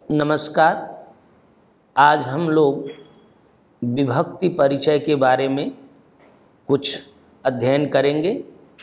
नमस्कार। आज हम लोग विभक्ति परिचय के बारे में कुछ अध्ययन करेंगे।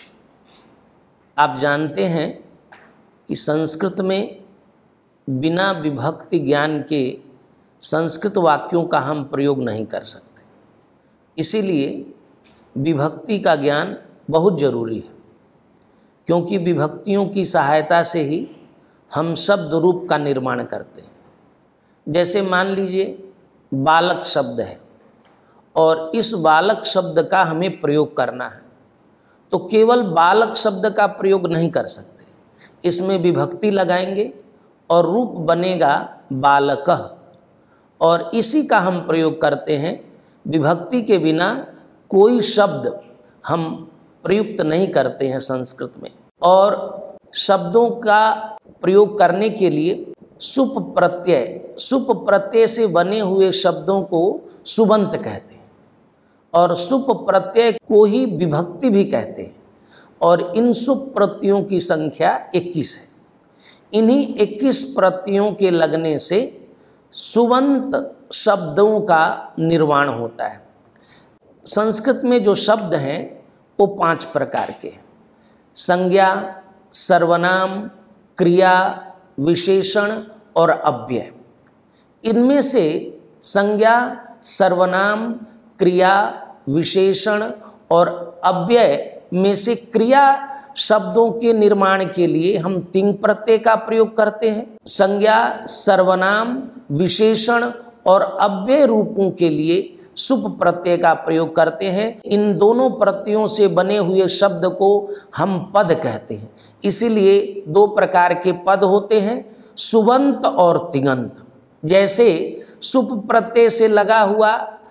आप जानते हैं कि संस्कृत में बिना विभक्ति ज्ञान के संस्कृत वाक्यों का हम प्रयोग नहीं कर सकते। इसीलिए विभक्ति का ज्ञान बहुत ज़रूरी है, क्योंकि विभक्तियों की सहायता से ही हम शब्द रूप का निर्माण करते हैं। जैसे मान लीजिए बालक शब्द है और इस बालक शब्द का हमें प्रयोग करना है, तो केवल बालक शब्द का प्रयोग नहीं कर सकते, इसमें विभक्ति लगाएंगे और रूप बनेगा बालकः, और इसी का हम प्रयोग करते हैं। विभक्ति के बिना कोई शब्द हम प्रयुक्त नहीं करते हैं संस्कृत में। और शब्दों का प्रयोग करने के लिए सुप प्रत्यय से बने हुए शब्दों को सुबंत कहते हैं, और सुप प्रत्यय को ही विभक्ति भी कहते हैं। और इन सुप प्रत्ययों की संख्या 21 है। इन्हीं 21 प्रत्ययों के लगने से सुबंत शब्दों का निर्माण होता है। संस्कृत में जो शब्द हैं वो 5 प्रकार के हैं: संज्ञा, सर्वनाम, क्रिया, विशेषण और अव्यय। इनमें से संज्ञा, सर्वनाम, क्रिया, विशेषण और अव्यय में से क्रिया शब्दों के निर्माण के लिए हम तिङ् प्रत्यय का प्रयोग करते हैं। संज्ञा, सर्वनाम, विशेषण और अव्यय रूपों के लिए सुप प्रत्यय का प्रयोग करते हैं। इन दोनों प्रत्ययों से बने हुए शब्द को हम पद कहते हैं। इसीलिए 2 प्रकार के पद होते हैं, सुबंत और तिङन्त। जैसे सुप प्रत्यय से लगा हुआ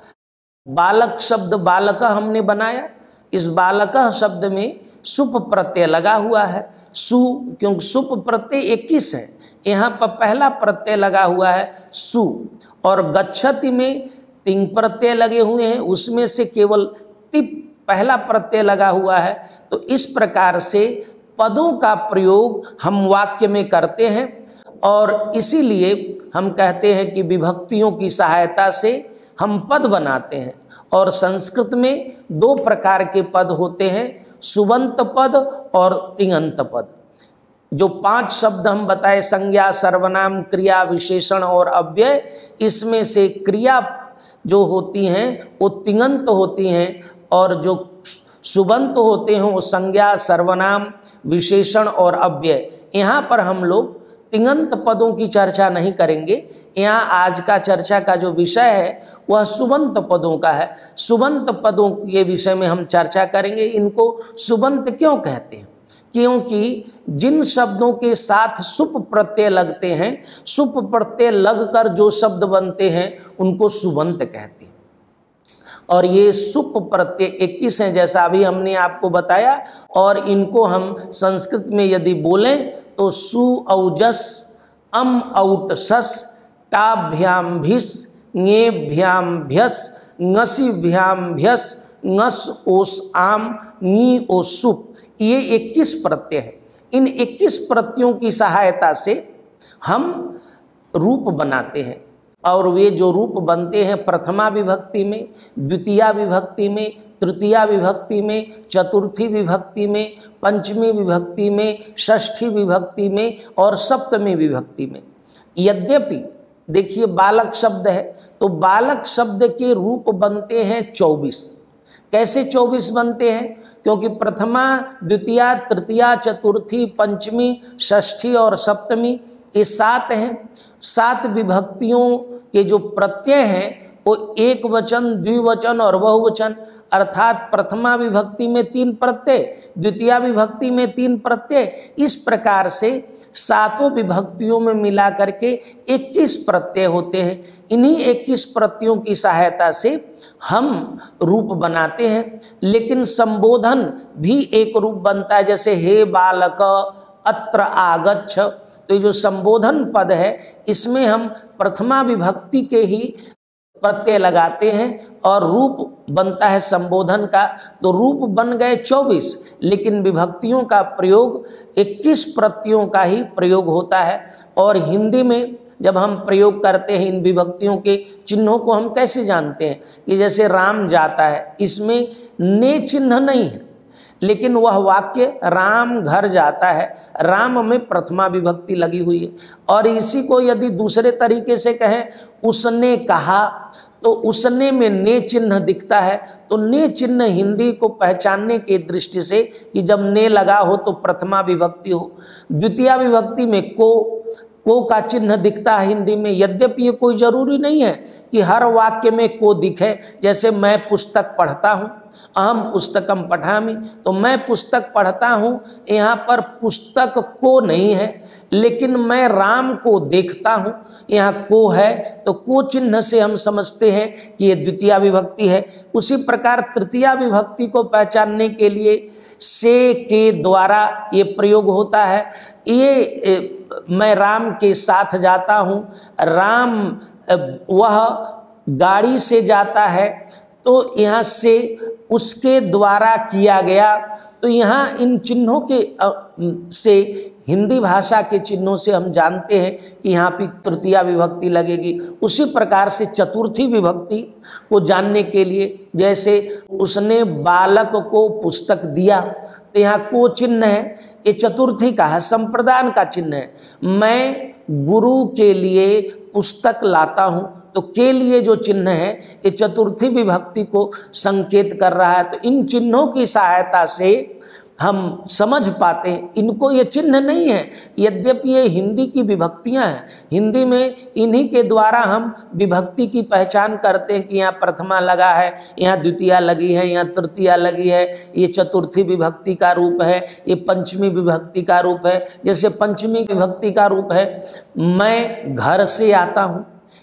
बालक शब्द बालकः हमने बनाया, इस बालकः शब्द में सुप प्रत्यय लगा हुआ है। क्योंकि सुप प्रत्यय 21 है, यहाँ पर पहला प्रत्यय लगा हुआ है सु, और गच्छति में तिङ् प्रत्यय लगे हुए हैं, उसमें से केवल तिप पहला प्रत्यय लगा हुआ है। तो इस प्रकार से पदों का प्रयोग हम वाक्य में करते हैं, और इसीलिए हम कहते हैं कि विभक्तियों की सहायता से हम पद बनाते हैं। और संस्कृत में 2 प्रकार के पद होते हैं, सुबंत पद और तिङन्त पद। जो 5 शब्द हम बताए, संज्ञा, सर्वनाम, क्रिया, विशेषण और अव्यय, इसमें से क्रिया जो होती हैं वो तिङन्त होती हैं, और जो सुबंत होते हैं वो संज्ञा, सर्वनाम, विशेषण और अव्यय। यहाँ पर हम लोग तिङन्त पदों की चर्चा नहीं करेंगे। यहाँ आज का चर्चा का जो विषय है वह सुबंत पदों का है। सुबंत पदों के विषय में हम चर्चा करेंगे। इनको सुबंत क्यों कहते हैं? क्योंकि जिन शब्दों के साथ सुप प्रत्यय लगते हैं, सुप प्रत्यय लगकर जो शब्द बनते हैं उनको सुबंत कहते हैं। और ये सुप प्रत्यय 21 हैं, जैसा अभी हमने आपको बताया। और इनको हम संस्कृत में यदि बोलें तो सु औजस, अम औट सस, टाभ्याम भिस, ङेभ्याम भ्यस, ङसीभ्याम भ्यस, ङस ओस आम, नी ओ सुप। ये 21 प्रत्यय है। इन 21 प्रत्ययों की सहायता से हम रूप बनाते हैं, और वे जो रूप बनते हैं प्रथमा विभक्ति में, द्वितीया विभक्ति में, तृतीया विभक्ति में, चतुर्थी विभक्ति में, पंचमी विभक्ति में, षष्ठी विभक्ति में और सप्तमी विभक्ति में। यद्यपि देखिए बालक शब्द है, तो बालक शब्द के रूप बनते हैं 24। कैसे 24 बनते हैं? क्योंकि प्रथमा, द्वितीया, तृतीया, चतुर्थी, पंचमी, षष्ठी और सप्तमी ये 7 हैं। 7 विभक्तियों के जो प्रत्यय हैं वो एक वचन, द्विवचन और बहुवचन, अर्थात प्रथमा विभक्ति में 3 प्रत्यय, द्वितीया विभक्ति में 3 प्रत्यय। इस प्रकार से 7 विभक्तियों में मिला करके 21 प्रत्यय होते हैं। इन्हीं 21 प्रत्ययों की सहायता से हम रूप बनाते हैं। लेकिन संबोधन भी एक रूप बनता है, जैसे हे बालक, अत्र आगच्छ। तो ये जो संबोधन पद है इसमें हम प्रथमा विभक्ति के ही प्रत्यय लगाते हैं और रूप बनता है संबोधन का। तो रूप बन गए 24, लेकिन विभक्तियों का प्रयोग 21 प्रत्ययों का ही प्रयोग होता है। और हिंदी में जब हम प्रयोग करते हैं इन विभक्तियों के चिन्हों को हम कैसे जानते हैं कि जैसे राम जाता है, इसमें ने चिन्ह नहीं है, लेकिन वह वाक्य राम घर जाता है, राम में प्रथमा विभक्ति लगी हुई है। और इसी को यदि दूसरे तरीके से कहें, उसने कहा, तो उसने में ने चिन्ह दिखता है। तो ने चिन्ह हिंदी को पहचानने के दृष्टि से कि जब ने लगा हो तो प्रथमा विभक्ति हो। द्वितीया विभक्ति में को का चिन्ह दिखता है हिंदी में, यद्यपि ये कोई जरूरी नहीं है कि हर वाक्य में को दिखे। जैसे मैं पुस्तक पढ़ता हूँ, अहम पुस्तकम पठामि, तो मैं पुस्तक पढ़ता हूँ, यहाँ पर पुस्तक को नहीं है, लेकिन मैं राम को देखता हूँ, यहाँ को है, तो को चिन्ह से हम समझते हैं कि ये द्वितीया विभक्ति है। उसी प्रकार तृतीया विभक्ति को पहचानने के लिए से के द्वारा ये प्रयोग होता है। ये मैं राम के साथ जाता हूँ, राम वह गाड़ी से जाता है, तो यहाँ से उसके द्वारा किया गया। तो यहाँ इन चिन्हों के से हिंदी भाषा के चिन्हों से हम जानते हैं कि यहाँ पे तृतीया विभक्ति लगेगी। उसी प्रकार से चतुर्थी विभक्ति को जानने के लिए, जैसे उसने बालक को पुस्तक दिया, तो यहाँ को चिन्ह है, ये चतुर्थी का है, संप्रदान का चिन्ह है। मैं गुरु के लिए पुस्तक लाता हूँ, तो के लिए जो चिन्ह है ये चतुर्थी विभक्ति को संकेत कर रहा है। तो इन चिन्हों की सहायता से हम समझ पाते हैं, इनको ये चिन्ह नहीं है, यद्यपि ये हिंदी की विभक्तियां हैं। हिंदी में इन्हीं के द्वारा हम विभक्ति की पहचान करते हैं कि यहाँ प्रथमा लगा है, यहाँ द्वितीया लगी है, यहाँ तृतीया लगी है, ये चतुर्थी विभक्ति का रूप है, ये पंचमी विभक्ति का रूप है। जैसे पंचमी विभक्ति का रूप है मैं घर से आता हूँ,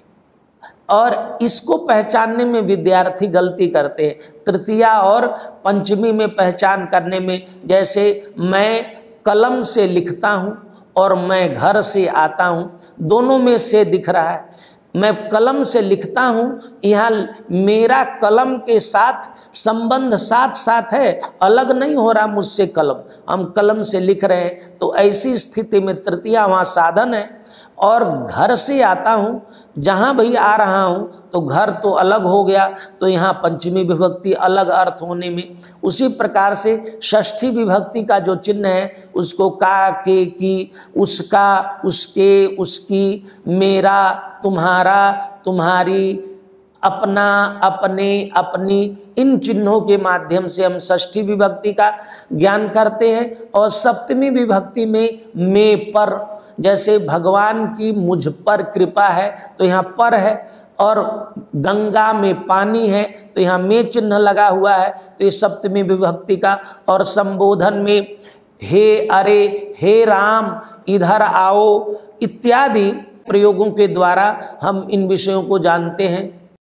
और इसको पहचानने में विद्यार्थी गलती करते हैं। तृतीया और पंचमी में पहचान करने में, जैसे मैं कलम से लिखता हूँ और मैं घर से आता हूँ, दोनों में से दिख रहा है। मैं कलम से लिखता हूँ, यहाँ मेरा कलम के साथ संबंध साथ साथ है, अलग नहीं हो रहा मुझसे कलम, हम कलम से लिख रहे हैं। तो ऐसी स्थिति में तृतीया वहाँ साधन है। और घर से आता हूँ, जहाँ भी आ रहा हूँ, तो घर तो अलग हो गया, तो यहाँ पंचमी विभक्ति अलग अर्थ होने में। उसी प्रकार से षष्ठी विभक्ति का जो चिन्ह है उसको का, के, की, उसका, उसके, उसकी, मेरा, तुम्हारा, तुम्हारी, अपना, अपने, अपनी, इन चिन्हों के माध्यम से हम षष्ठी विभक्ति का ज्ञान करते हैं। और सप्तमी विभक्ति में मैं पर, जैसे भगवान की मुझ पर कृपा है तो यहाँ पर है, और गंगा में पानी है तो यहाँ में चिन्ह लगा हुआ है, तो ये सप्तमी विभक्ति का। और संबोधन में हे अरे, हे राम, इधर आओ इत्यादि प्रयोगों के द्वारा हम इन विषयों को जानते हैं।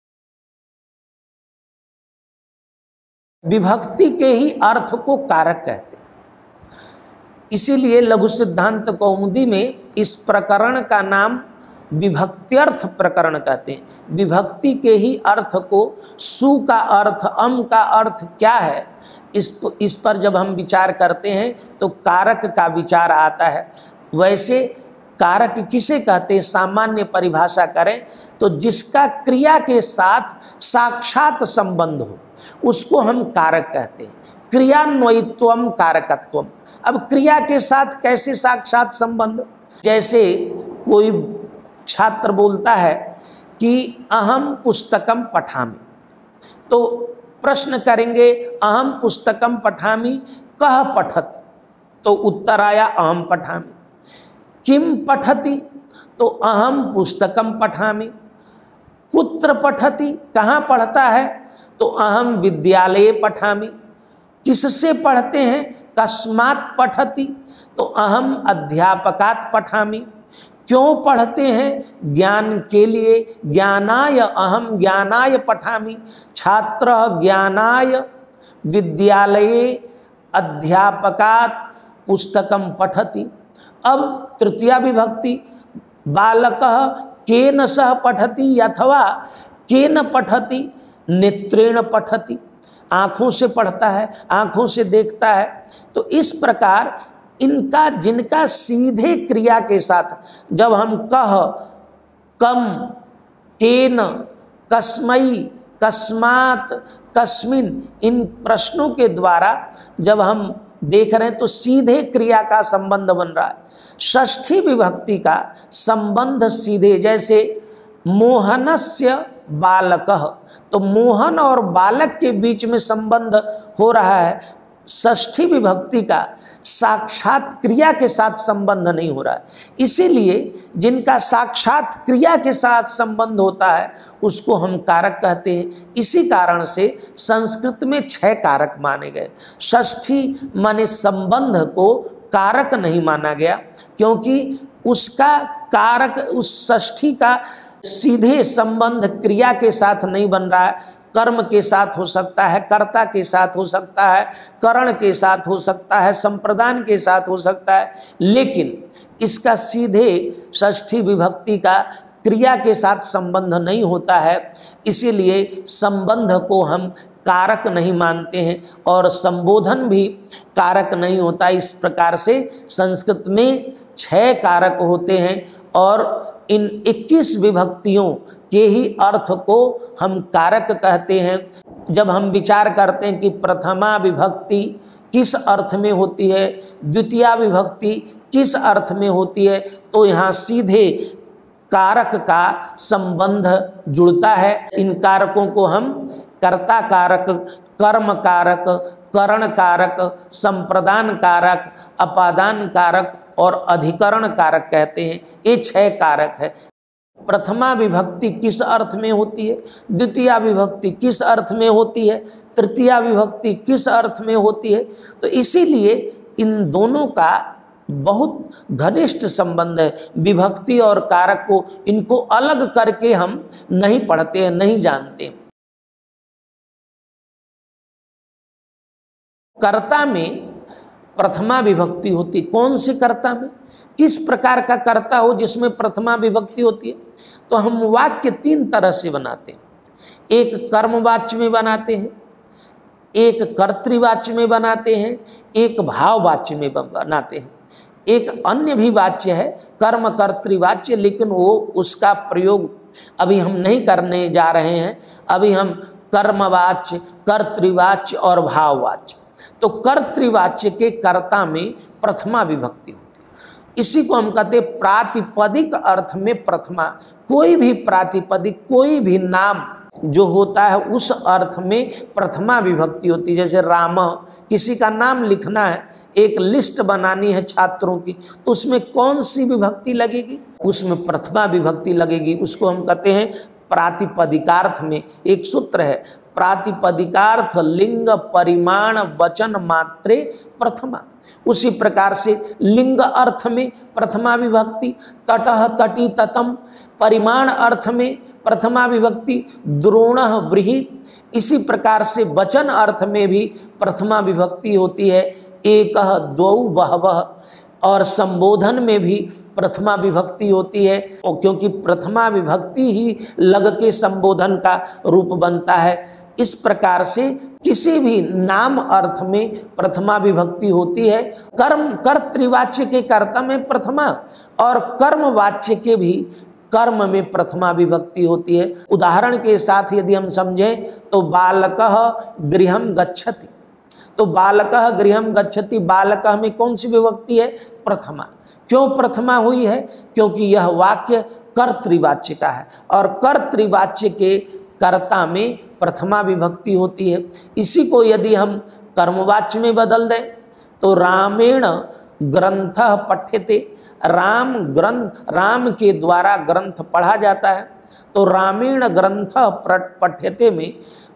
विभक्ति के ही अर्थ को कारक कहते हैं, इसीलिए लघु सिद्धांत कौमुदी में इस प्रकरण का नाम विभक्त्यर्थ प्रकरण कहते हैं। विभक्ति के ही अर्थ को, सु का अर्थ, अम का अर्थ क्या है, इस पर जब हम विचार करते हैं तो कारक का विचार आता है। वैसे कारक किसे कहते हैं, सामान्य परिभाषा करें तो जिसका क्रिया के साथ साक्षात संबंध हो उसको हम कारक कहते हैं। क्रियान्वयित्वम कारकत्वम। अब क्रिया के साथ कैसे साक्षात संबंध, जैसे कोई छात्र बोलता है कि अहम पुस्तकम पठामि, तो प्रश्न करेंगे अहम पुस्तकम पठामि कह पठति, तो उत्तर आया अहम पठामि। किम पठति, तो अहम पुस्तकम पठामि। कुत्र पठति, कहाँ पढ़ता है, तो अहम विद्यालये पठामि। किससे पढ़ते हैं, कस्मात् पठति, तो अहम अध्यापकात् पठामि। क्यों पढ़ते हैं, ज्ञान के लिए, ज्ञानाय अहम ज्ञानाय पठामि। छात्र ज्ञानाय विद्यालये अध्यापकात् पुस्तकं पठति। अब तृतीया विभक्ति, बालकः केन सह पठति अथवा केन पठति, नेत्रेण पठति, आँखों से पढ़ता है, आँखों से देखता है। तो इस प्रकार इनका, जिनका सीधे क्रिया के साथ जब हम कह कम, केन, कस्मई, कस्मात, कस्मिन, इन प्रश्नों के द्वारा जब हम देख रहे हैं तो सीधे क्रिया का संबंध बन रहा है। षष्ठी विभक्ति का संबंध सीधे, जैसे मोहनस्य बालकः, तो मोहन और बालक के बीच में संबंध हो रहा है। षष्ठी विभक्ति का साक्षात क्रिया के साथ संबंध नहीं हो रहा है। इसीलिए जिनका साक्षात क्रिया के साथ संबंध होता है उसको हम कारक कहते हैं। इसी कारण से संस्कृत में 6 कारक माने गए। षष्ठी माने संबंध को कारक नहीं माना गया, क्योंकि उसका कारक, उस षष्ठी का सीधे संबंध क्रिया के साथ नहीं बन रहा है। कर्म के साथ हो सकता है, कर्ता के साथ हो सकता है, करण के साथ हो सकता है, संप्रदान के साथ हो सकता है, लेकिन इसका सीधे षष्ठी विभक्ति का क्रिया के साथ संबंध नहीं होता है। इसीलिए संबंध को हम कारक नहीं मानते हैं और संबोधन भी कारक नहीं होता। इस प्रकार से संस्कृत में 6 कारक होते हैं और इन 21 विभक्तियों के ही अर्थ को हम कारक कहते हैं। जब हम विचार करते हैं कि प्रथमा विभक्ति किस अर्थ में होती है, द्वितीया विभक्ति किस अर्थ में होती है, तो यहाँ सीधे कारक का संबंध जुड़ता है। इन कारकों को हम कर्ता कारक, कर्म कारक, करण कारक, संप्रदान कारक, अपादान कारक और अधिकरण कारक कहते हैं। ये 6 कारक है। प्रथमा विभक्ति किस अर्थ में होती है, द्वितीया विभक्ति किस अर्थ में होती है, तृतीया विभक्ति किस अर्थ में होती है, तो इसीलिए इन दोनों का बहुत घनिष्ठ संबंध है। विभक्ति और कारक को, इनको अलग करके हम नहीं पढ़ते हैं, नहीं जानते। कर्ता में प्रथमा विभक्ति होती, कौन से कर्ता में, किस प्रकार का कर्ता हो जिसमें प्रथमा विभक्ति होती है, तो हम वाक्य 3 तरह से बनाते हैं। एक कर्मवाच्य में बनाते हैं, एक कर्तृवाच्य में बनाते हैं, एक भाववाच्य में बनाते हैं। एक अन्य भी वाच्य है कर्म कर्तृवाच्य, लेकिन वो उसका प्रयोग अभी हम नहीं करने जा रहे हैं। अभी हम कर्मवाच्य, कर्तृवाच्य और भाववाच्य, तो कर्तृवाच्य के कर्ता में प्रथमा विभक्ति होती है। इसी को हम कहते हैं प्रातिपदिक अर्थ में प्रथमा। कोई भी प्रातिपदिक, कोई भी नाम जो होता है उस अर्थ में प्रथमा विभक्ति होती है। जैसे राम, किसी का नाम लिखना है, एक लिस्ट बनानी है छात्रों की, तो उसमें कौन सी विभक्ति लगेगी, उसमें प्रथमा विभक्ति लगेगी। उसको हम कहते हैं प्रातिपदिकार्थ में एक सूत्र है, प्रातिपदिकार्थ लिंग परिमाण वचन मात्रे प्रथमा। उसी प्रकार से लिंग अर्थ में प्रथमा विभक्ति, तटः तटी ततम, परिमाण अर्थ में प्रथमा विभक्ति, द्रोणः व्रीहि। इसी प्रकार से वचन अर्थ में भी प्रथमा विभक्ति होती है, एकः द्वौ बहवः। और संबोधन में भी प्रथमा विभक्ति होती है, और क्योंकि प्रथमा विभक्ति ही लग के संबोधन का रूप बनता है। इस प्रकार से किसी भी नाम अर्थ में प्रथमा विभक्ति होती है। कर्म कर्तृवाच्य के कर्ता में प्रथमा और कर्मवाच्य के भी कर्म में प्रथमा विभक्ति होती है। उदाहरण के साथ यदि हम समझें तो बालकः गृहं गच्छति, तो बालकः गृहं गच्छति, बालकः में कौन सी विभक्ति है, प्रथमा। क्यों प्रथमा हुई है, क्योंकि यह वाक्य कर्तृवाच्य का है और कर्तृवाच्य के कर्ता में प्रथमा विभक्ति होती है। इसी को यदि हम कर्मवाच्य में बदल दें तो रामेण ग्रंथः पठ्यते, राम ग्रंथ, राम के द्वारा ग्रंथ पढ़ा जाता है। तो रामेण ग्रंथः पठ्यते में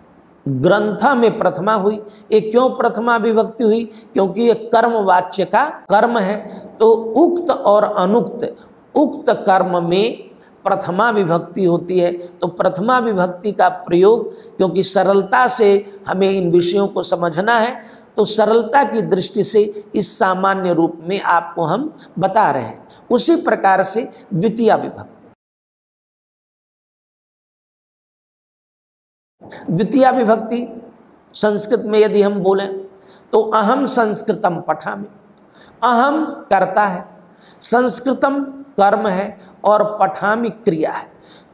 ग्रंथ में प्रथमा हुई। ये क्यों प्रथमा विभक्ति हुई, क्योंकि ये कर्मवाच्य का कर्म है। तो उक्त और अनुक्त, उक्त कर्म में प्रथमा विभक्ति होती है। तो प्रथमा विभक्ति का प्रयोग, क्योंकि सरलता से हमें इन विषयों को समझना है, तो सरलता की दृष्टि से इस सामान्य रूप में आपको हम बता रहे हैं। उसी प्रकार से द्वितीया विभक्ति, द्वितीया विभक्ति संस्कृत में यदि हम बोलें तो अहम संस्कृतम पठामि, अहम कर्ता है, संस्कृतम कर्म है और पठामि क्रिया है।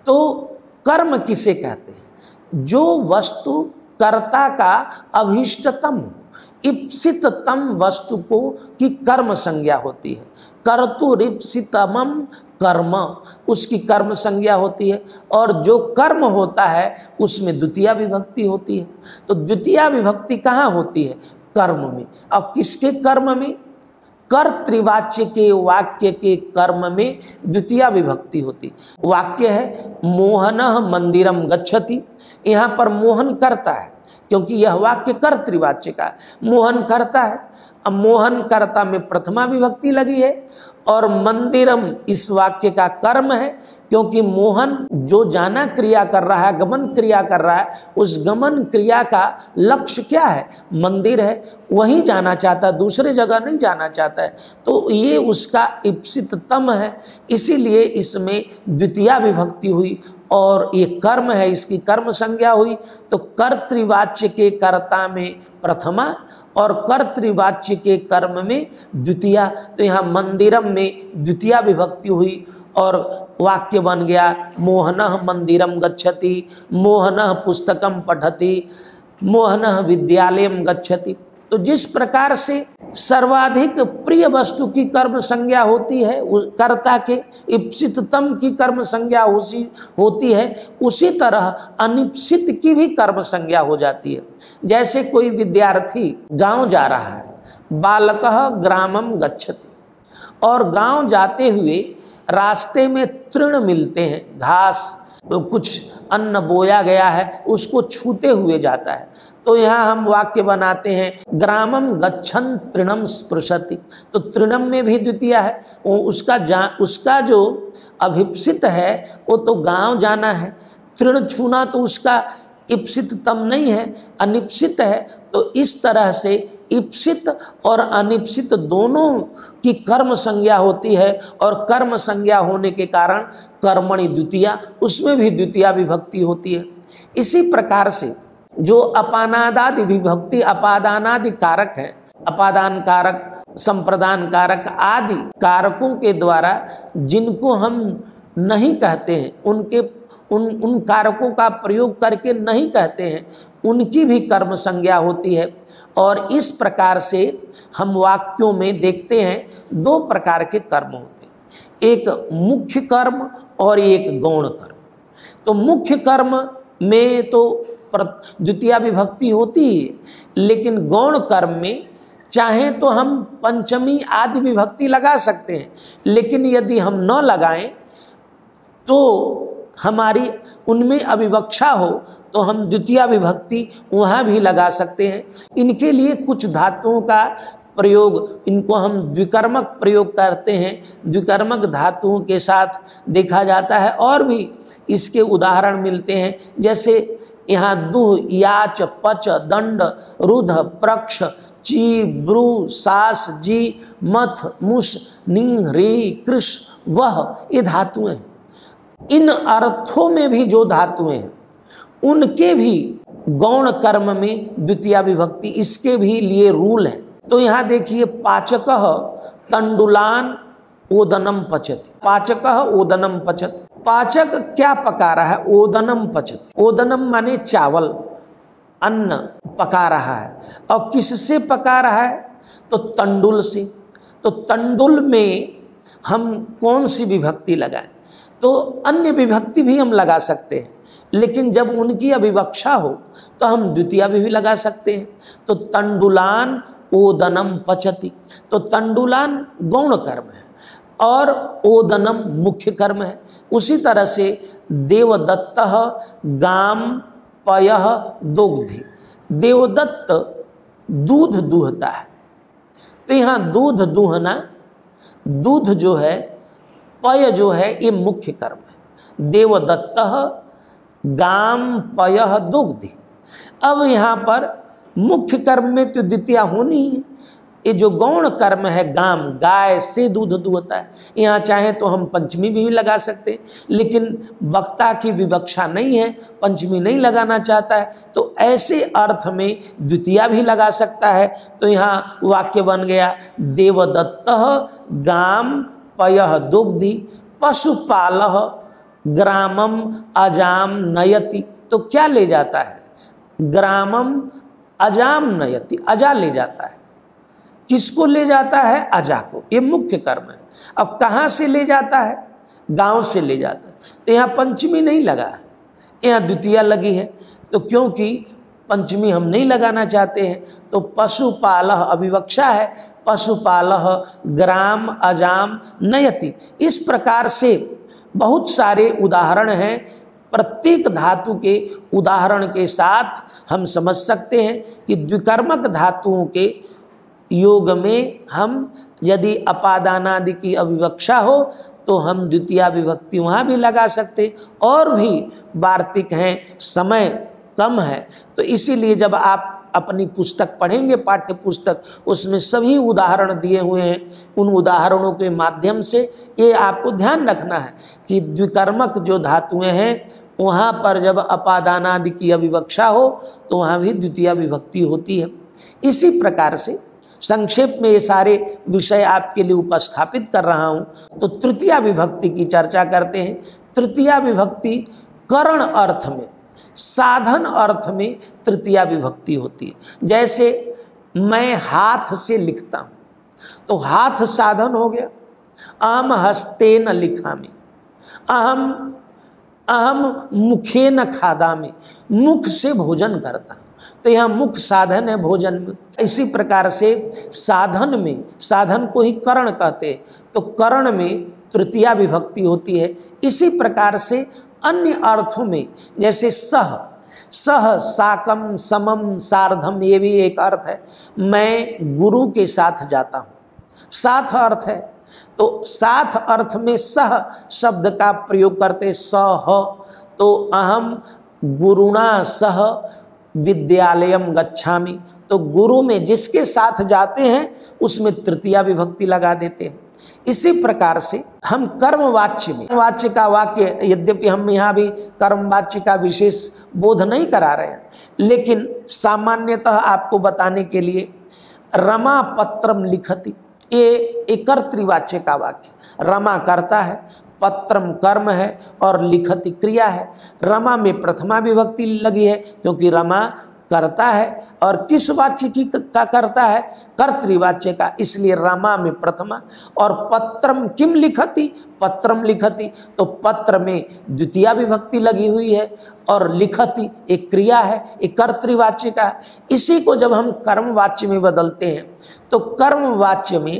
तो कर्म किसे कहते हैं? जो वस्तु कर्ता का अभीष्टतम इप्सिततम वस्तु को की कर्म संज्ञा होती है। कर्तुरिप्सितमम कर्म उसकी कर्म संज्ञा होती है। और जो कर्म होता है उसमें द्वितीया विभक्ति होती है। तो द्वितीया विभक्ति कहाँ होती है? कर्म में। और किसके कर्म में? कर्तृवाच्य के वाक्य के कर्म में द्वितीया विभक्ति होती। वाक्य है मोहनः मंदिरम गच्छति। यहाँ पर मोहन करता है, क्योंकि यह वाक्य कर्तृवाच्य का मोहन करता है। अब मोहन कर्ता में प्रथमा विभक्ति लगी है और मंदिरम इस वाक्य का कर्म है, क्योंकि मोहन जो जाना क्रिया कर रहा है, गमन क्रिया कर रहा है, उस गमन क्रिया का लक्ष्य क्या है? मंदिर है, वहीं जाना चाहता है, दूसरे जगह नहीं जाना चाहता है। तो ये उसका इप्सिततम है, इसीलिए इसमें द्वितीया विभक्ति हुई और ये कर्म है, इसकी कर्म संज्ञा हुई। तो कर्तृवाच्य के कर्ता में प्रथमा और कर्तृवाच्य के कर्म में द्वितीया। तो यहाँ मंदिरम में द्वितीया विभक्ति हुई और वाक्य बन गया मोहनः मंदिरम गच्छति, मोहनः पुस्तकम पठति, मोहनः विद्यालयम गच्छति। तो जिस प्रकार से सर्वाधिक प्रिय वस्तु की कर्म संज्ञा होती है, कर्ता के इप्सिततम की कर्म संज्ञा होती है, उसी तरह अनिप्सित की भी कर्म संज्ञा हो जाती है। जैसे कोई विद्यार्थी गांव जा रहा है, बालकः ग्रामम गच्छति, और गांव जाते हुए रास्ते में तृण मिलते हैं, घास, कुछ अन्न बोया गया है, उसको छूते हुए जाता है। तो यहाँ हम वाक्य बनाते हैं ग्रामम गच्छन् तृणम स्पृशति। तो तृणम में भी द्वितीया है, उसका जो अभिप्सित है वो तो गांव जाना है, तृण छूना तो उसका इप्सिततम नहीं है, अनिप्सित है। तो इस तरह से इप्सित और अनिप्सित दोनों की कर्म संज्ञा होती है, और कर्म संज्ञा होने के कारण कर्मणि द्वितीया, उसमें भी द्वितीया विभक्ति होती है। इसी प्रकार से जो अपानादादि विभक्ति अपादानादि कारक है, अपादान कारक, संप्रदान कारक आदि कारकों के द्वारा जिनको हम नहीं कहते हैं, उन कारकों का प्रयोग करके नहीं कहते हैं, उनकी भी कर्म संज्ञा होती है। और इस प्रकार से हम वाक्यों में देखते हैं दो प्रकार के कर्म होते हैं, एक मुख्य कर्म और एक गौण कर्म। तो मुख्य कर्म में तो द्वितीया विभक्ति होती है, लेकिन गौण कर्म में चाहे तो हम पंचमी आदि विभक्ति लगा सकते हैं, लेकिन यदि हम न लगाएं तो हमारी उनमें अविवक्षा हो तो हम द्वितीया विभक्ति वहाँ भी लगा सकते हैं। इनके लिए कुछ धातुओं का प्रयोग, इनको हम द्विकर्मक प्रयोग करते हैं, द्विकर्मक धातुओं के साथ देखा जाता है। और भी इसके उदाहरण मिलते हैं, जैसे यहाँ दुह, याच, पच, दंड, रुध, प्रक्ष, ची, ब्रू, सास, जी, मथ, मुस, नी, रे, कृष, वह, ये धातुएं हैं। इन अर्थों में भी जो धातुएं हैं उनके भी गौण कर्म में द्वितीया विभक्ति, इसके भी लिए रूल है। तो यहाँ देखिए पाचकः तंडुलान ओदनम पचति, पाचकः ओदनम पचति। पाचक क्या पका रहा है? ओदनम पचति। ओदनम माने चावल, अन्न पका रहा है। और किससे पका रहा है? तो तंडुल से। तो तंडुल में हम कौन सी विभक्ति लगाएं? तो अन्य विभक्ति भी हम लगा सकते हैं, लेकिन जब उनकी अविवक्षा हो तो हम द्वितीया भी लगा सकते हैं। तो तंडुलान ओदनम पचति, तो तंडुलान गौण कर्म है और ओदनम मुख्य कर्म है। उसी तरह से देवदत्तः गाम पयः दुग्धि, देवदत्त दूध दूहता है। तो यहाँ दूध दूहना, दूध जो है, पय जो है, ये मुख्य कर्म है। देवदत्तः गाम पयः दुग्धि। अब यहाँ पर मुख्य कर्म में तो द्वितीया होनी है। ये जो गौण कर्म है, गाम, गाय से दूध दूहता है, यहाँ चाहे तो हम पंचमी भी लगा सकते हैं, लेकिन वक्ता की विवक्षा नहीं है, पंचमी नहीं लगाना चाहता है, तो ऐसे अर्थ में द्वितीया भी लगा सकता है। तो यहाँ वाक्य बन गया देवदत्तः गाम पयः दुग्धि पशुपालः ग्रामम अजाम नयति, तो क्या ले जाता है? ग्रामम अजाम नयति, अजा ले जाता है। किसको ले जाता है? अजा को। ये मुख्य कर्म है। अब कहाँ से ले जाता है? गांव से ले जाता है। तो यहाँ पंचमी नहीं लगा है, यहाँ द्वितीया लगी है। तो क्योंकि पंचमी हम नहीं लगाना चाहते हैं, तो पशुपालः अविवक्षा है, पशुपालः ग्राम अजाम नयति। इस प्रकार से बहुत सारे उदाहरण हैं। प्रत्येक धातु के उदाहरण के साथ हम समझ सकते हैं कि द्विकर्मक धातुओं के योग में हम यदि अपादानादि की अविवक्षा हो तो हम द्वितीया विभक्ति वहाँ भी लगा सकते। और भी वार्तिक हैं, समय कम है, तो इसीलिए जब आप अपनी पुस्तक पढ़ेंगे, पाठ्य पुस्तक, उसमें सभी उदाहरण दिए हुए हैं। उन उदाहरणों के माध्यम से ये आपको ध्यान रखना है कि द्विकर्मक जो धातुएं हैं वहाँ पर जब अपादानादि की अविवक्षा हो तो वहाँ भी द्वितीया विभक्ति होती है। इसी प्रकार से संक्षेप में ये सारे विषय आपके लिए उपस्थापित कर रहा हूँ। तो तृतीया विभक्ति की चर्चा करते हैं। तृतीया विभक्ति करण अर्थ में, साधन अर्थ में तृतीया विभक्ति होती है। जैसे मैं हाथ से लिखता हूँ, तो हाथ साधन हो गया। अहम हस्तेन लिखामि, अहम मुखेन खादामि, मुख से भोजन करता हूँ, तो यह मुख साधन है भोजन में। इसी प्रकार से साधन में, साधन को ही करण कहते हैं, तो करण में तृतीया विभक्ति होती है। इसी प्रकार से अन्य अर्थों में, जैसे सह, साकम समम सार्धम, ये भी एक अर्थ है। मैं गुरु के साथ जाता हूँ, साथ अर्थ है। तो साथ अर्थ में सह शब्द का प्रयोग करते सह, तो अहम गुरुणा सह विद्यालयम गच्छामि, तो गुरु में जिसके साथ जाते हैं उसमें तृतीया विभक्ति लगा देते हैं। इसी प्रकार से हम कर्मवाच्य में, वाच्य का वाक्य, यद्यपि हम यहाँ भी कर्मवाच्य का विशेष बोध नहीं करा रहे हैं, लेकिन सामान्यतः आपको बताने के लिए रमा पत्रम लिखति, ये एक कर्तृवाच्य का वाक्य। रमा करता है, पत्रम कर्म है और लिखति क्रिया है। रमा में प्रथमा विभक्ति लगी है क्योंकि रमा करता है, और किस वाच्य की का करता है? कर्तृवाच्य का, इसलिए रमा में प्रथमा। और पत्रम किम लिखति, पत्रम लिखति, तो पत्र में द्वितीया विभक्ति लगी हुई है, और लिखति एक क्रिया है, एक कर्तृवाच्य का। इसी को जब हम कर्मवाच्य में बदलते हैं तो कर्मवाच्य में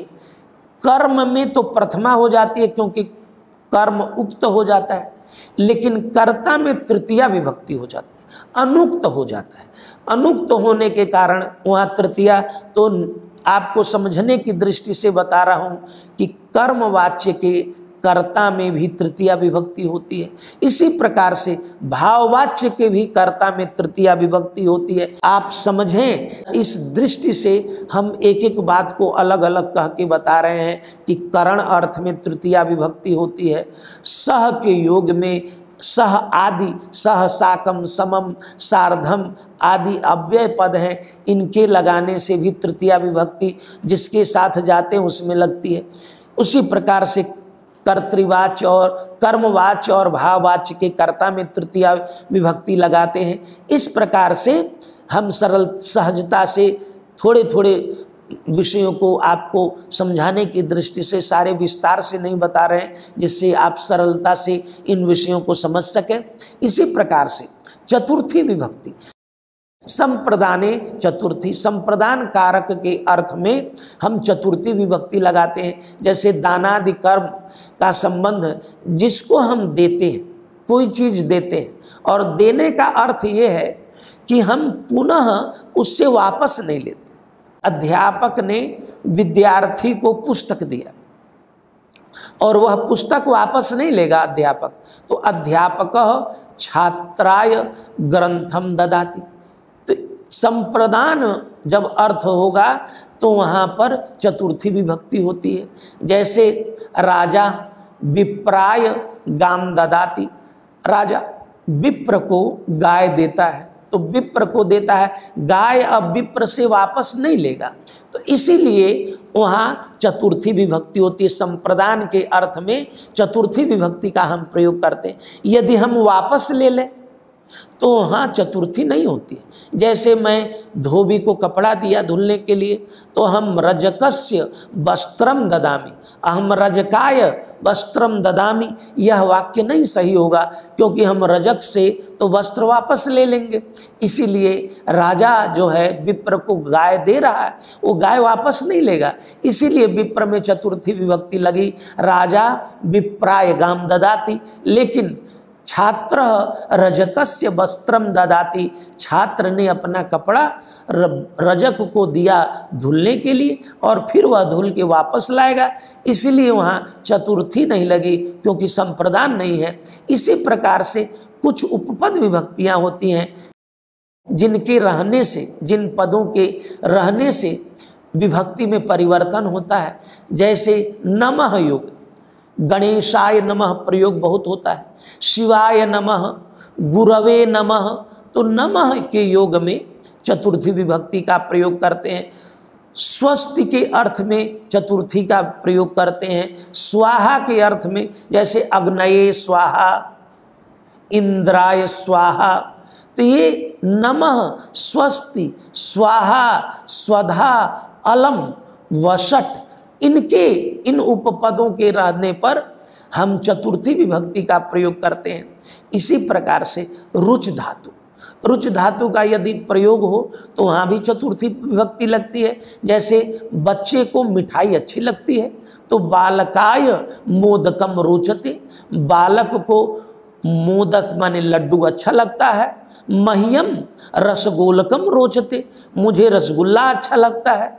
कर्म में तो प्रथमा हो जाती है क्योंकि कर्म उक्त हो जाता है, लेकिन कर्ता में तृतीया विभक्ति हो जाती है, अनुक्त हो जाता है। अनुक्त होने के कारण वहाँ तृतीया, तो आपको समझने की दृष्टि से बता रहा हूँ कि कर्मवाच्य के कर्ता में भी तृतीया विभक्ति होती है। इसी प्रकार से भाववाच्य के भी कर्ता में तृतीया विभक्ति होती है। आप समझें, इस दृष्टि से हम एक एक बात को अलग अलग कह के बता रहे हैं कि करण अर्थ में तृतीया विभक्ति होती है। सह के योग में सह आदि, सह साकम समम सार्धम आदि अव्यय पद हैं, इनके लगाने से भी तृतीया विभक्ति जिसके साथ जाते हैं उसमें लगती है। उसी प्रकार से कर्तृवाच्य और कर्मवाच्य और भाववाच्य के कर्ता में तृतीया विभक्ति लगाते हैं। इस प्रकार से हम सरल सहजता से थोड़े थोड़े विषयों को आपको समझाने की दृष्टि से सारे विस्तार से नहीं बता रहे हैं, जिससे आप सरलता से इन विषयों को समझ सकें। इसी प्रकार से चतुर्थी विभक्ति, संप्रदाने चतुर्थी, संप्रदान कारक के अर्थ में हम चतुर्थी विभक्ति लगाते हैं। जैसे दानादि कर्म का संबंध, जिसको हम देते हैं, कोई चीज़ देते हैं, और देने का अर्थ ये है कि हम पुनः उससे वापस नहीं लेते। अध्यापक ने विद्यार्थी को पुस्तक दिया और वह पुस्तक वापस नहीं लेगा अध्यापक, तो अध्यापक छात्राय ग्रंथम ददाति। तो संप्रदान जब अर्थ होगा तो वहाँ पर चतुर्थी विभक्ति होती है। जैसे राजा विप्राय गाम ददाति, राजा विप्र को गाय देता है, तो विप्र को देता है। गाय अब विप्र से वापस नहीं लेगा, तो इसीलिए वहाँ चतुर्थी विभक्ति होती है। संप्रदान के अर्थ में चतुर्थी विभक्ति का हम प्रयोग करते हैं। यदि हम वापस ले लें तो वहाँ चतुर्थी नहीं होती है। जैसे मैं धोबी को कपड़ा दिया धुलने के लिए, तो हम रजकस्य वस्त्रम ददामी, अहम रजकाय वस्त्रम ददामी, यह वाक्य नहीं सही होगा, क्योंकि हम रजक से तो वस्त्र वापस ले लेंगे। इसीलिए राजा जो है विप्र को गाय दे रहा है, वो गाय वापस नहीं लेगा, इसीलिए विप्र में चतुर्थी विभक्ति लगी। राजा विप्राय गाम ददाति, लेकिन छात्र रजकस्य वस्त्रम ददाति, छात्र ने अपना कपड़ा रजक को दिया धुलने के लिए और फिर वह धुल के वापस लाएगा, इसलिए वहाँ चतुर्थी नहीं लगी, क्योंकि संप्रदान नहीं है। इसी प्रकार से कुछ उपपद विभक्तियाँ होती हैं जिनके रहने से, जिन पदों के रहने से विभक्ति में परिवर्तन होता है। जैसे नमः योग, गणेशाय नमः प्रयोग बहुत होता है, शिवाय नमः, गुरवे नमः, तो नमः के योग में चतुर्थी विभक्ति का प्रयोग करते हैं। स्वस्ति के अर्थ में चतुर्थी का प्रयोग करते हैं। स्वाहा के अर्थ में जैसे अग्नये स्वाहा, इंद्राय स्वाहा, तो ये नमः, स्वस्ति, स्वाहा, स्वधा, अलम, वषट, इनके इन उपपदों के रहने पर हम चतुर्थी विभक्ति का प्रयोग करते हैं। इसी प्रकार से रुच धातु, रुच धातु का यदि प्रयोग हो तो वहाँ भी चतुर्थी विभक्ति लगती है। जैसे बच्चे को मिठाई अच्छी लगती है तो बालकाय मोदकम रोचते, बालक को मोदक माने लड्डू अच्छा लगता है। मह्यम रसगोलकम रोचते, मुझे रसगुल्ला अच्छा लगता है।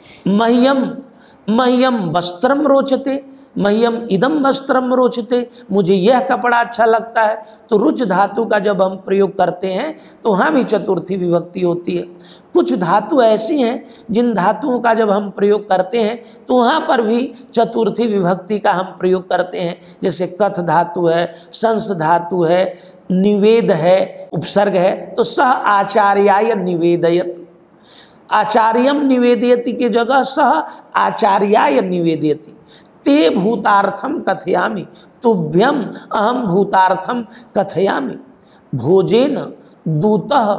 मह्यम वस्त्रम रोचते, मह्यम इदम वस्त्रम रोचते, मुझे यह कपड़ा अच्छा लगता है। तो रुच धातु का जब हम प्रयोग करते हैं तो वहाँ भी चतुर्थी विभक्ति होती है। कुछ धातु ऐसी हैं जिन धातुओं का जब हम प्रयोग करते हैं तो वहाँ पर भी चतुर्थी विभक्ति का हम प्रयोग करते हैं। जैसे कथ धातु है, संस धातु है, निवेद है, उपसर्ग है, तो सह आचार्याय निवेदयति, आचार्यम निवेदयति के जगह सह आचार्याय निवेदयति। ते भूतार्थम कथयामि, तुभ्यम अहम भूतार्थम कथयामि, भोजेन दूतः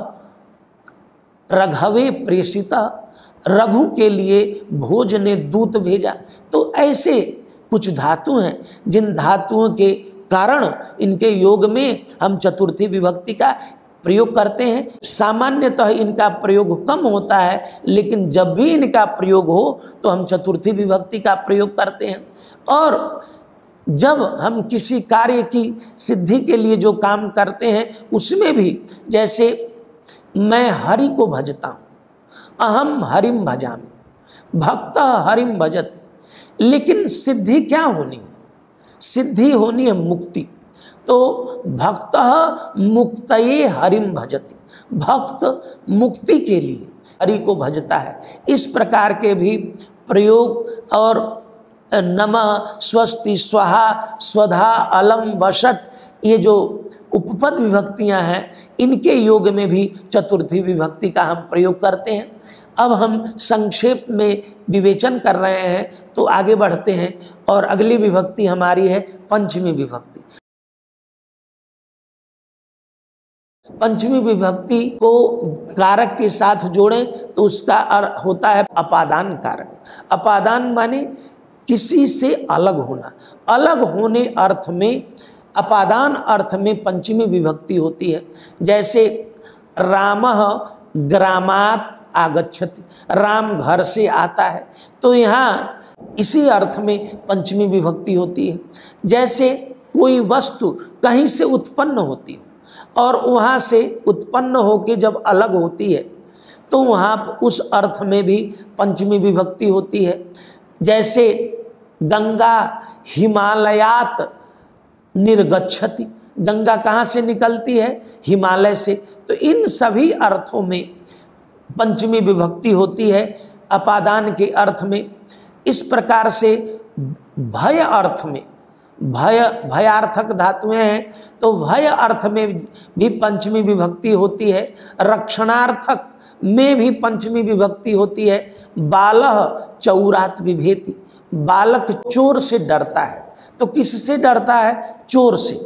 रघवे प्रेषितः, रघु के लिए भोज ने दूत भेजा। तो ऐसे कुछ धातु हैं जिन धातुओं के कारण इनके योग में हम चतुर्थी विभक्ति का प्रयोग करते हैं। सामान्यतः इनका प्रयोग कम होता है, लेकिन जब भी इनका प्रयोग हो तो हम चतुर्थी विभक्ति का प्रयोग करते हैं। और जब हम किसी कार्य की सिद्धि के लिए जो काम करते हैं उसमें भी, जैसे मैं हरि को भजता हूँ, अहम हरिम भजामि, भक्त हरिम भजति, लेकिन सिद्धि क्या होनी है? सिद्धि होनी है मुक्ति। तो भक्त मुक्तये हरिम भजति, भक्त मुक्ति के लिए हरि को भजता है। इस प्रकार के भी प्रयोग, और नमः, स्वस्ति, स्वाहा, स्वधा, अलम, वषट, ये जो उपपद विभक्तियां हैं इनके योग में भी चतुर्थी विभक्ति का हम प्रयोग करते हैं। अब हम संक्षेप में विवेचन कर रहे हैं तो आगे बढ़ते हैं, और अगली विभक्ति हमारी है पंचमी विभक्ति। पंचमी विभक्ति को कारक के साथ जोड़ें तो उसका अर्थ होता है अपादान कारक। अपादान माने किसी से अलग होना, अलग होने अर्थ में, अपादान अर्थ में पंचमी विभक्ति होती है। जैसे रामः ग्रामात् आगच्छति, राम घर से आता है, तो यहाँ इसी अर्थ में पंचमी विभक्ति होती है। जैसे कोई वस्तु कहीं से उत्पन्न होती है और वहाँ से उत्पन्न होकर जब अलग होती है तो वहाँ उस अर्थ में भी पंचमी विभक्ति होती है। जैसे गंगा हिमालयात निर्गच्छति, गंगा कहाँ से निकलती है? हिमालय से। तो इन सभी अर्थों में पंचमी विभक्ति होती है अपादान के अर्थ में। इस प्रकार से भय अर्थ में भय भयार्थक धातुएं हैं तो भय अर्थ में भी पंचमी विभक्ति होती है। रक्षणार्थक में भी पंचमी विभक्ति होती है। बालः चौरात विभेति, बालक चोर से डरता है। तो किससे डरता है? चोर से।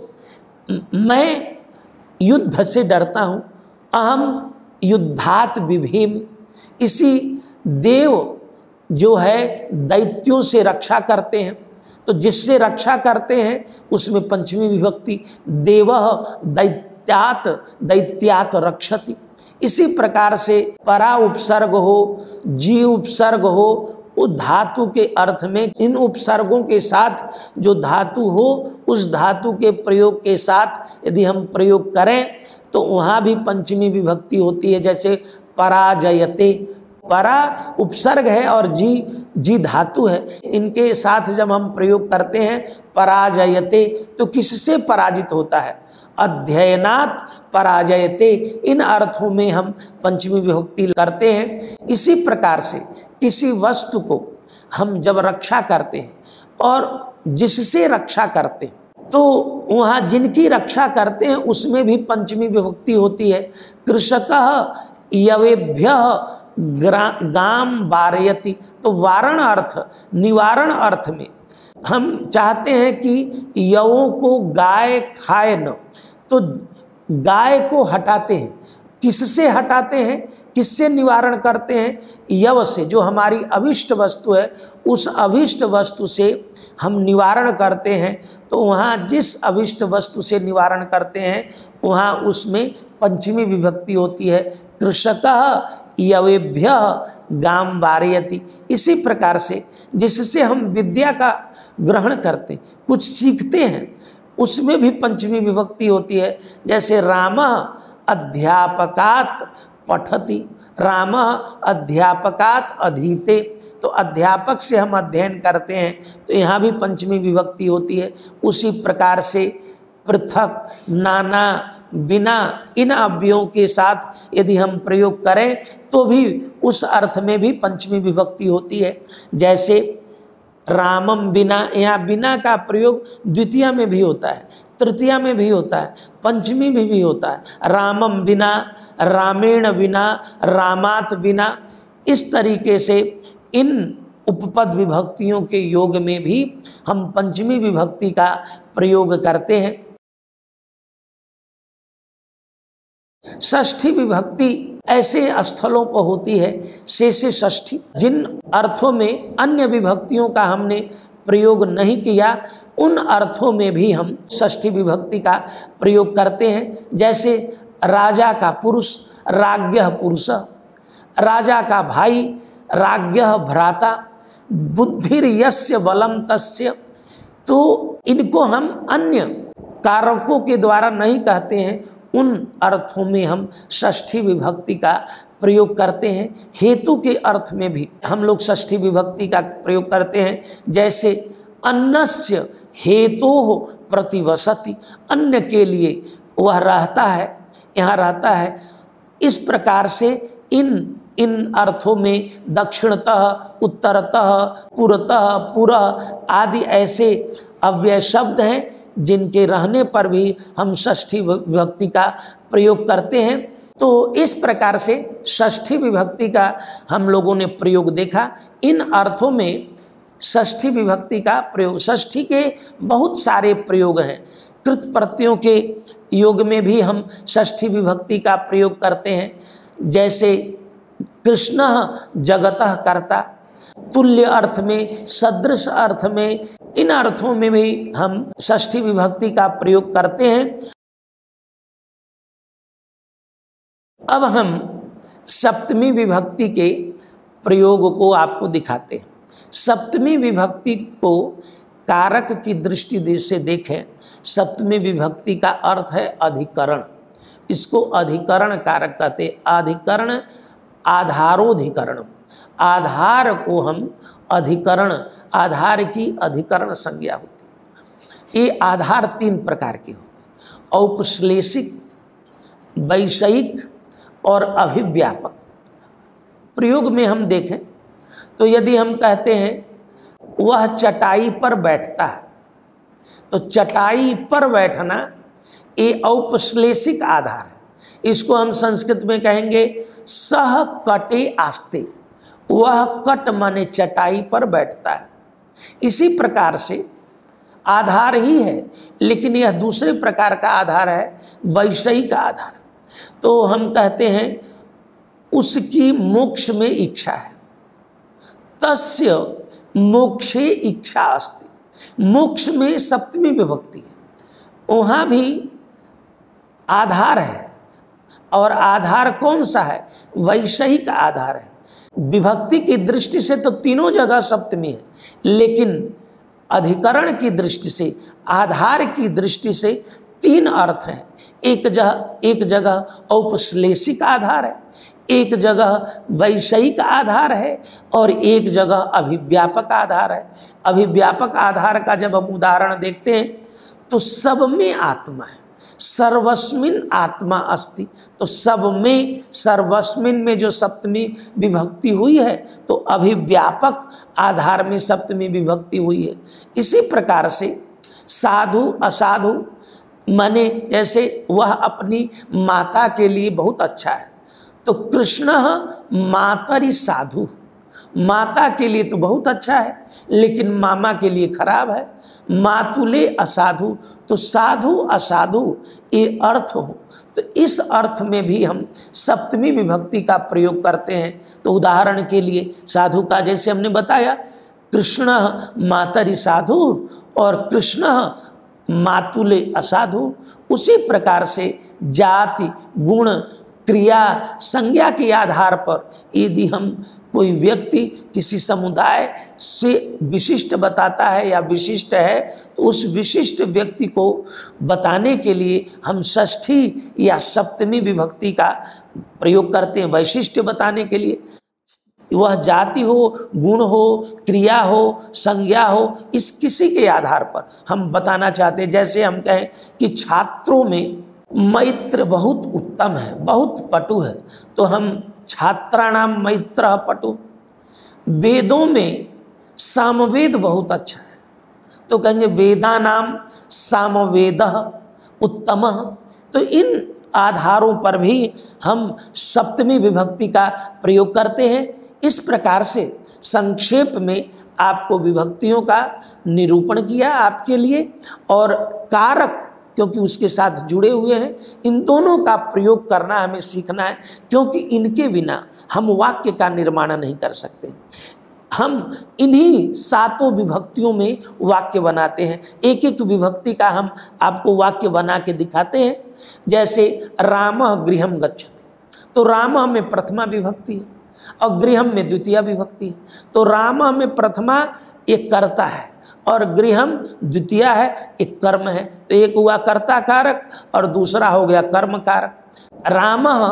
मैं युद्ध से डरता हूं, अहम युद्धात बिभेमि। इसी देव जो है दैत्यों से रक्षा करते हैं, तो जिससे रक्षा करते हैं उसमें पंचमी विभक्ति देवः दैत्यात दैत्यात रक्षति। इसी प्रकार से परा उपसर्ग हो, जी उपसर्ग हो, उस धातु के अर्थ में इन उपसर्गों के साथ जो धातु हो उस धातु के प्रयोग के साथ यदि हम प्रयोग करें तो वहाँ भी पंचमी विभक्ति होती है। जैसे पराजयते, परा उपसर्ग है और जी धातु है, इनके साथ जब हम प्रयोग करते हैं पराजयते तो किससे पराजित होता है? अध्ययनात् पराजयते। इन अर्थों में हम पंचमी विभक्ति करते हैं। इसी प्रकार से किसी वस्तु को हम जब रक्षा करते हैं और जिससे रक्षा करते हैं तो वहाँ जिनकी रक्षा करते हैं उसमें भी पंचमी विभक्ति होती है। कृषकः यवेभ्यः गाम वारयति, तो वारण अर्थ निवारण अर्थ में हम चाहते हैं कि यवों को गाय खाए न, तो गाय को हटाते हैं। किससे हटाते हैं? किससे निवारण करते हैं? यव से, जो हमारी अभिष्ट वस्तु है उस अभिष्ट वस्तु से हम निवारण करते हैं। तो वहाँ जिस अभिष्ट वस्तु से निवारण करते हैं वहाँ उसमें पंचमी विभक्ति होती है। कृषकः यवेभ्यः गाम वारयति। इसी प्रकार से जिससे हम विद्या का ग्रहण करते, कुछ सीखते हैं, उसमें भी पंचमी विभक्ति होती है। जैसे रामः अध्यापकात् पठति, रामः अध्यापकात् अधीते, तो अध्यापक से हम अध्ययन करते हैं तो यहाँ भी पंचमी विभक्ति होती है। उसी प्रकार से पृथक, नाना, बिना, इन अव्ययों के साथ यदि हम प्रयोग करें तो भी उस अर्थ में भी पंचमी विभक्ति होती है। जैसे रामम बिना, यहाँ बिना का प्रयोग द्वितीया में भी होता है, तृतीया में भी होता है, पंचमी में भी होता है। रामम बिना, रामेण बिना, रामात बिना। इस तरीके से इन उपपद विभक्तियों के योग में भी हम पंचमी विभक्ति का प्रयोग करते हैं। षष्ठी विभक्ति ऐसे स्थलों पर होती है, शेषे षष्ठी, जिन अर्थों में अन्य विभक्तियों का हमने प्रयोग नहीं किया उन अर्थों में भी हम षष्ठी विभक्ति का प्रयोग करते हैं। जैसे राजा का पुरुष, राज्ञः पुरुषः, राजा का भाई, राज्ञः भ्राता, बुद्धिर्यस्य बलम तस्य। तो इनको हम अन्य कारकों के द्वारा नहीं कहते हैं, उन अर्थों में हम षष्ठी विभक्ति का प्रयोग करते हैं। हेतु के अर्थ में भी हम लोग षष्ठी विभक्ति का प्रयोग करते हैं। जैसे अन्नस्य हेतोः प्रतिवसति, अन्न के लिए वह रहता है, यहाँ रहता है। इस प्रकार से इन अर्थों में दक्षिणतः, उत्तरतः, पुरतः, पुरः आदि ऐसे अव्यय शब्द हैं जिनके रहने पर भी हम षष्ठी विभक्ति का प्रयोग करते हैं। तो इस प्रकार से षष्ठी विभक्ति का हम लोगों ने प्रयोग देखा। इन अर्थों में षष्ठी विभक्ति का प्रयोग, षष्ठी के बहुत सारे प्रयोग हैं। कृत प्रत्ययों के योग में भी हम षष्ठी विभक्ति का प्रयोग करते हैं। जैसे कृष्णः जगतः कर्ता, तुल्य अर्थ में, सदृश अर्थ में, इन अर्थों में भी हम षष्ठी विभक्ति का प्रयोग करते हैं। अब हम सप्तमी विभक्ति के प्रयोग को आपको दिखाते हैं। सप्तमी विभक्ति को कारक की दृष्टि से देखें। सप्तमी विभक्ति का अर्थ है अधिकरण। इसको अधिकरण कारक कहते हैं। अधिकरण, आधारोधिकरण, आधार को हम अधिकरण, आधार की अधिकरण संज्ञा होती है। ये आधार तीन प्रकार के होते हैं, औपश्लेषिक, वैषयिक और अभिव्यापक। प्रयोग में हम देखें तो यदि हम कहते हैं वह चटाई पर बैठता है, तो चटाई पर बैठना ये औपश्लेषिक आधार है। इसको हम संस्कृत में कहेंगे सह कटे आस्ते, वह कट माने चटाई पर बैठता है। इसी प्रकार से आधार ही है, लेकिन यह दूसरे प्रकार का आधार है, वैषयिक आधार। तो हम कहते हैं उसकी मोक्ष में इच्छा है, तस्य मोक्षे इच्छा अस्ति। मोक्ष में सप्तमी विभक्ति है, वहाँ भी आधार है। और आधार कौन सा है? वैषयिक आधार है। विभक्ति की दृष्टि से तो तीनों जगह सप्तमी है, लेकिन अधिकरण की दृष्टि से, आधार की दृष्टि से तीन अर्थ हैं। एक जगह औपश्लेषिक आधार है, एक जगह वैषयिक आधार है, और एक जगह अभिव्यापक आधार है। अभिव्यापक आधार का जब हम उदाहरण देखते हैं तो सब में आत्मा है, सर्वस्मिन आत्मा अस्ति। तो सब में, सर्वस्मिन में जो सप्तमी विभक्ति हुई है, तो अभिव्यापक आधार में सप्तमी विभक्ति हुई है। इसी प्रकार से साधु असाधु माने जैसे वह अपनी माता के लिए बहुत अच्छा है, तो कृष्ण मातरि साधु, माता के लिए तो बहुत अच्छा है लेकिन मामा के लिए खराब है। मातुले असाधु, तो साधु असाधु ये अर्थ हो। तो इस अर्थ में भी हम सप्तमी विभक्ति का प्रयोग करते हैं। तो उदाहरण के लिए साधु का जैसे हमने बताया, कृष्ण मातरि साधु और कृष्ण मातुले असाधु, उसी प्रकार से जाति गुण क्रिया संज्ञा के आधार पर यदि हम कोई व्यक्ति किसी समुदाय से विशिष्ट बताता है या विशिष्ट है, तो उस विशिष्ट व्यक्ति को बताने के लिए हम षष्ठी या सप्तमी विभक्ति का प्रयोग करते हैं, वैशिष्ट बताने के लिए। वह जाति हो, गुण हो, क्रिया हो, संज्ञा हो, इस किसी के आधार पर हम बताना चाहते हैं। जैसे हम कहें कि छात्रों में मैत्र बहुत उत्तम है, बहुत पटु है, तो हम छात्राणाम मैत्र पटु। वेदों में सामवेद बहुत अच्छा है, तो कहेंगे वेदानाम सामवेदः उत्तमः। तो इन आधारों पर भी हम सप्तमी विभक्ति का प्रयोग करते हैं। इस प्रकार से संक्षेप में आपको विभक्तियों का निरूपण किया आपके लिए, और कारक क्योंकि उसके साथ जुड़े हुए हैं, इन दोनों का प्रयोग करना हमें सीखना है, क्योंकि इनके बिना हम वाक्य का निर्माण नहीं कर सकते। हम इन्हीं सातों विभक्तियों में वाक्य बनाते हैं। एक एक विभक्ति का हम आपको वाक्य बना के दिखाते हैं। जैसे रामः गृहं गच्छति, तो रामः में प्रथमा विभक्ति है और गृहं में द्वितीय विभक्ति है। तो रामः में प्रथमा एक कर्ता है और गृहं द्वितीय है, एक कर्म है। तो एक हुआ कर्ता कारक और दूसरा हो गया कर्म कारक। रामः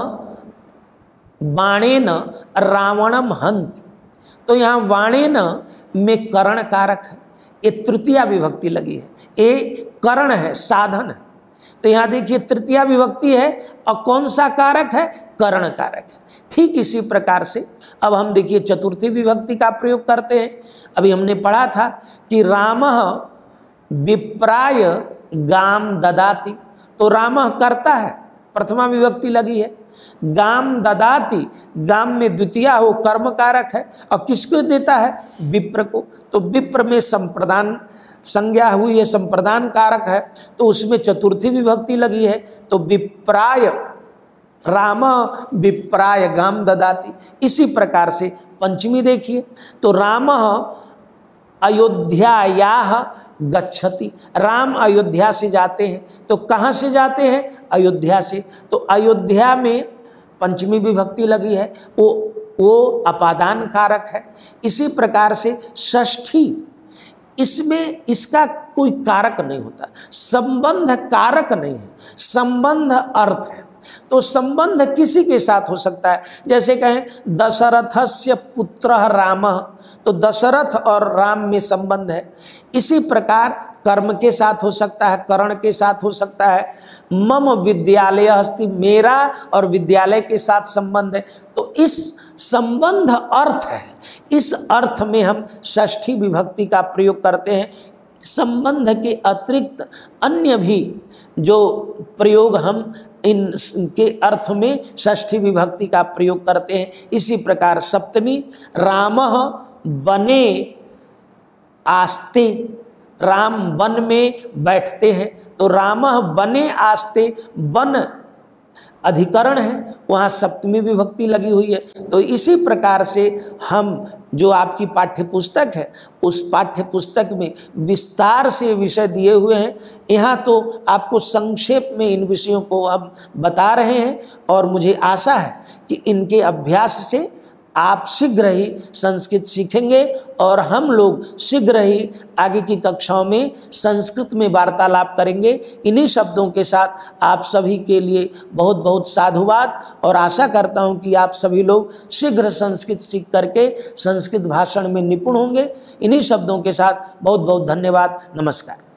बाणेन रावणम हन्ति, तो यहाँ वाणेन में करण कारक है, ये तृतीया विभक्ति लगी है, ये करण है, साधन है। तो यहाँ देखिए तृतीया विभक्ति है और कौन सा कारक है? करण कारक है। ठीक इसी प्रकार से अब हम देखिए चतुर्थी विभक्ति का प्रयोग करते हैं। अभी हमने पढ़ा था कि रामः विप्राय गाम ददाति, तो रामः करता है, प्रथमा विभक्ति लगी है। गाम ददाति, गाम में द्वितीया हो, कर्म कारक है, और किसको देता है? विप्र को। तो विप्र में संप्रदान संज्ञा हुई है, संप्रदान कारक है, तो उसमें चतुर्थी विभक्ति लगी है। तो विप्राय, राम विप्राय गाम ददाति। इसी प्रकार से पंचमी देखिए, तो रामः अयोध्यायाः गच्छति, राम अयोध्या से जाते हैं। तो कहाँ से जाते हैं? अयोध्या से। तो अयोध्या में पंचमी विभक्ति लगी है, वो अपादान कारक है। इसी प्रकार से षष्ठी, इसमें इसका कोई कारक नहीं होता, संबंध कारक नहीं है, संबंध अर्थ है। तो संबंध किसी के साथ हो सकता है, जैसे कहें दशरथस्य पुत्रः रामः, तो दशरथ और राम में संबंध है। इसी प्रकार कर्म के साथ हो सकता है, करण के साथ हो सकता है। मम विद्यालय अस्ति, मेरा और विद्यालय के साथ संबंध है। तो इस संबंध अर्थ है, इस अर्थ में हम षष्ठी विभक्ति का प्रयोग करते हैं। संबंध के अतिरिक्त अन्य भी जो प्रयोग हम इनके अर्थ में षष्ठी विभक्ति का प्रयोग करते हैं। इसी प्रकार सप्तमी, रामः वने आस्ते, राम वन में बैठते हैं, तो रामः वने आस्ते, वन अधिकरण है, वहाँ सप्तमी विभक्ति लगी हुई है। तो इसी प्रकार से हम जो आपकी पाठ्य पुस्तक है उस पाठ्य पुस्तक में विस्तार से विषय दिए हुए हैं। यहाँ तो आपको संक्षेप में इन विषयों को हम बता रहे हैं और मुझे आशा है कि इनके अभ्यास से आप शीघ्र ही संस्कृत सीखेंगे और हम लोग शीघ्र ही आगे की कक्षाओं में संस्कृत में वार्तालाप करेंगे। इन्हीं शब्दों के साथ आप सभी के लिए बहुत बहुत साधुवाद और आशा करता हूं कि आप सभी लोग शीघ्र संस्कृत सीख करके संस्कृत भाषण में निपुण होंगे। इन्हीं शब्दों के साथ बहुत बहुत धन्यवाद। नमस्कार।